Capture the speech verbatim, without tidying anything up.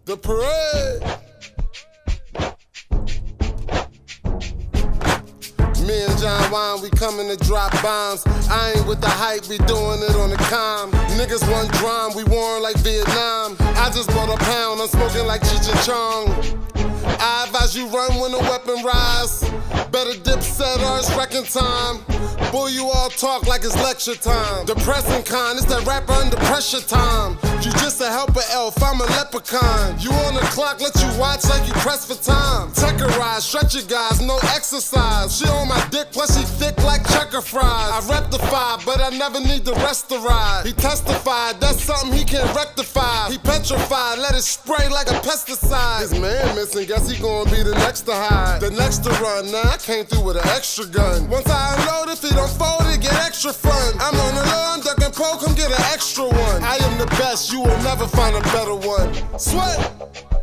The parade. Me and John Wine, we coming to drop bombs. I ain't with the hype, we doing it on the calm. Niggas want drum, we warring like Vietnam. I just bought a pound, I'm smoking like Cheech and Chong. I advise you run when the weapon rise. Better dip set or it's wrecking time. Boy, you all talk like it's lecture time. Depressing kind, it's that rapper under pressure time. You just a helper elf, I'm a leprechaun. You on the clock, let you watch like you press for time. Techerize, stretch your guys, no exercise. She on my dick, plus she thick like checker fries. I rectify, but I never need the rest to ride. He testified, that's something he can't rectify. He petrified, let it spray like a pesticide. His man missing, guess he gonna be the next to hide. The next to run, now I came through with an extra gun. Once I unload, if he don't fold it, get extra fun. I'm on the low, I'm ducking pole, come get an extra one. I am the best, you will never find a better one. Sweat!